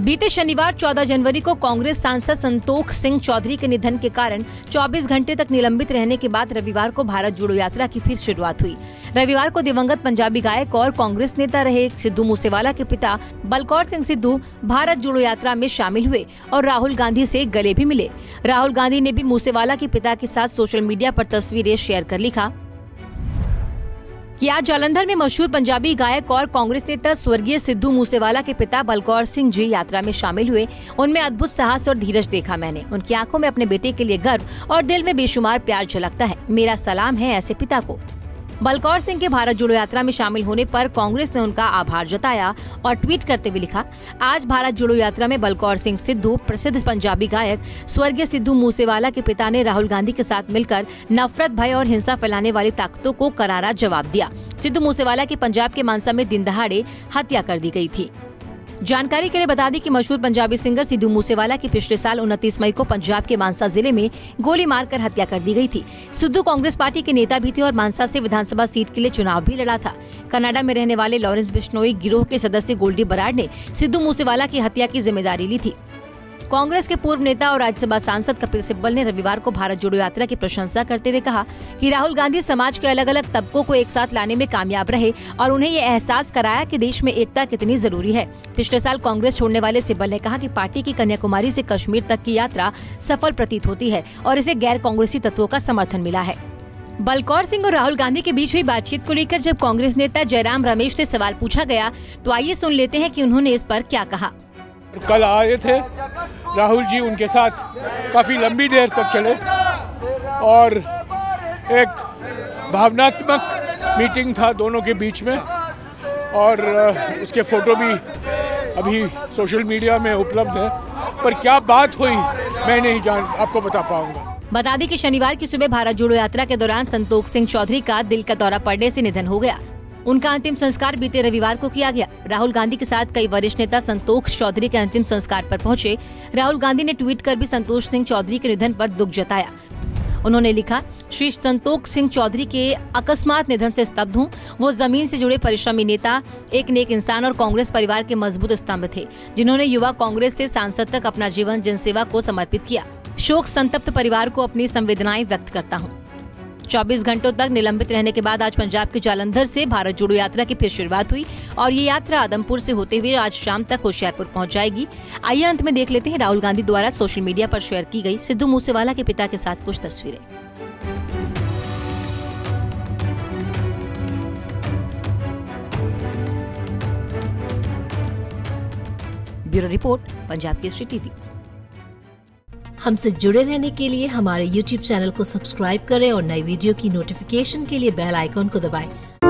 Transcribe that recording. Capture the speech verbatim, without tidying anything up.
बीते शनिवार चौदह जनवरी को कांग्रेस सांसद संतोख सिंह चौधरी के निधन के कारण चौबीस घंटे तक निलंबित रहने के बाद रविवार को भारत जोड़ो यात्रा की फिर शुरुआत हुई। रविवार को दिवंगत पंजाबी गायक और कांग्रेस नेता रहे सिद्धू मूसेवाला के पिता बलकौर सिंह सिद्धू भारत जोड़ो यात्रा में शामिल हुए और राहुल गांधी से गले भी मिले। राहुल गांधी ने भी मूसेवाला के पिता के साथ सोशल मीडिया पर तस्वीरें शेयर कर लिखा कि आज जालंधर में मशहूर पंजाबी गायक और कांग्रेस नेता स्वर्गीय सिद्धू मूसेवाला के पिता बलकौर सिंह जी यात्रा में शामिल हुए। उनमें अद्भुत साहस और धीरज देखा मैंने। उनकी आंखों में अपने बेटे के लिए गर्व और दिल में बेशुमार प्यार झलकता है। मेरा सलाम है ऐसे पिता को। बलकौर सिंह के भारत जोड़ो यात्रा में शामिल होने पर कांग्रेस ने उनका आभार जताया और ट्वीट करते हुए लिखा, आज भारत जोड़ो यात्रा में बलकौर सिंह सिद्धू प्रसिद्ध पंजाबी गायक स्वर्गीय सिद्धू मूसेवाला के पिता ने राहुल गांधी के साथ मिलकर नफरत, भय और हिंसा फैलाने वाली ताकतों को करारा जवाब दिया। सिद्धू मूसेवाला की पंजाब के मानसा में दिन दहाड़े हत्या कर दी गई थी। जानकारी के लिए बता दें कि मशहूर पंजाबी सिंगर सिद्धू मूसेवाला की पिछले साल उनतीस मई को पंजाब के मानसा जिले में गोली मारकर हत्या कर दी गई थी। सिद्धू कांग्रेस पार्टी के नेता भी थे और मानसा से विधानसभा सीट के लिए चुनाव भी लड़ा था। कनाडा में रहने वाले लॉरेंस बिश्नोई गिरोह के सदस्य गोल्डी बराड ने सिद्धू मूसेवाला की हत्या की जिम्मेदारी ली थी। कांग्रेस के पूर्व नेता और राज्यसभा सांसद कपिल सिब्बल ने रविवार को भारत जोड़ो यात्रा की प्रशंसा करते हुए कहा कि राहुल गांधी समाज के अलग अलग तबकों को एक साथ लाने में कामयाब रहे और उन्हें ये एहसास कराया कि देश में एकता कितनी जरूरी है। पिछले साल कांग्रेस छोड़ने वाले सिब्बल ने कहा कि पार्टी की कन्याकुमारी से कश्मीर तक की यात्रा सफल प्रतीत होती है और इसे गैर कांग्रेसी तत्वों का समर्थन मिला है। बलकौर सिंह और राहुल गांधी के बीच हुई बातचीत को लेकर जब कांग्रेस नेता जयराम रमेश से सवाल पूछा गया तो आइए सुन लेते हैं कि उन्होंने इस पर क्या कहा। कल आए थे राहुल जी, उनके साथ काफ़ी लंबी देर तक चले और एक भावनात्मक मीटिंग था दोनों के बीच में और उसके फोटो भी अभी सोशल मीडिया में उपलब्ध है, पर क्या बात हुई मैं नहीं जान आपको बता पाऊंगा। बता दें कि शनिवार की सुबह भारत जोड़ो यात्रा के दौरान संतोख सिंह चौधरी का दिल का दौरा पड़ने से निधन हो गया। उनका अंतिम संस्कार बीते रविवार को किया गया। राहुल गांधी के साथ कई वरिष्ठ नेता संतोख चौधरी के अंतिम संस्कार पर पहुंचे। राहुल गांधी ने ट्वीट कर भी संतोख सिंह चौधरी के निधन पर दुख जताया। उन्होंने लिखा, श्री संतोख सिंह चौधरी के अकस्मात निधन से स्तब्ध हूँ। वो जमीन से जुड़े परिश्रमी नेता, एक नेक इंसान और कांग्रेस परिवार के मजबूत स्तंभ थे, जिन्होंने युवा कांग्रेस से सांसद तक अपना जीवन जनसेवा को समर्पित किया। शोक संतप्त परिवार को अपनी संवेदनाएं व्यक्त करता हूँ। चौबीस घंटों तक निलंबित रहने के बाद आज पंजाब के जालंधर से भारत जोड़ो यात्रा की फिर शुरुआत हुई और ये यात्रा आदमपुर से होते हुए आज शाम तक होशियारपुर पहुंच जाएगी। आइए अंत में देख लेते हैं राहुल गांधी द्वारा सोशल मीडिया पर शेयर की गई सिद्धू मूसेवाला के पिता के साथ कुछ तस्वीरें। Bureau report, Punjab Kesari TV. हमसे जुड़े रहने के लिए हमारे यूट्यूब चैनल को सब्सक्राइब करें और नई वीडियो की नोटिफिकेशन के लिए बेल आइकॉन को दबाएं।